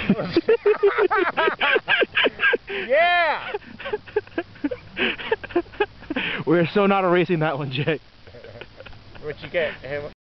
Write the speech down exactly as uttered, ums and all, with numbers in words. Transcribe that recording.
Yeah! We're so not erasing that one, Jake. What you get?